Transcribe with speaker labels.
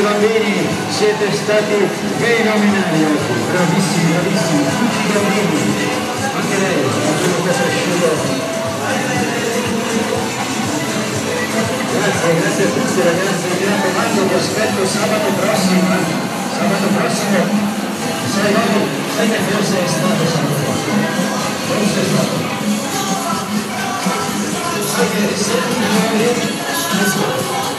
Speaker 1: bambini, siete stati fenomenali oggi, bravissimi, bravissimi, tutti i bambini, anche lei, oggi un po' cresciuto. Grazie, grazie a tutti ragazzi, mi raccomando, vi aspetto sabato prossimo, sai che forse è stato sabato prossimo, forse è stato. Sai che se